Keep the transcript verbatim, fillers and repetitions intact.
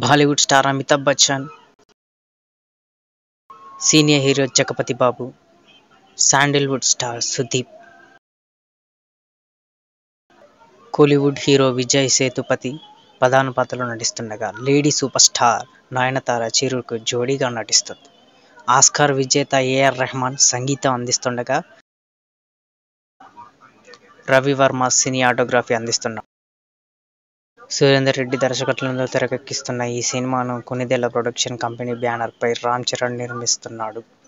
Bollywood star Amitabh Bachchan, senior hero Jagapathi Babu, Sandalwood star Sudeep, Kollywood hero Vijay Sethupathi ప్రధాన పాత్రలో నటిస్తుండగా లేడీ సూపర్ స్టార్ నయనతార చిరుకు జోడీగా నటిస్తుంది. ఆస్కార్ విజేత ఏఆర్ రెహమాన్ సంగీతం అందిస్తుండగా రవివర్మ సినిమాటోగ్రఫీ అందిస్తున్నాడు. సురేందర్ రెడ్డి దర్శకత్వంలో తెరకెక్కిస్తున్న ఈ సినిమాను కొణిదెల ప్రొడక్షన్ కంపెనీ బ్యానర్ పై రామ్ చరణ్ నిర్మిస్తున్నాడు.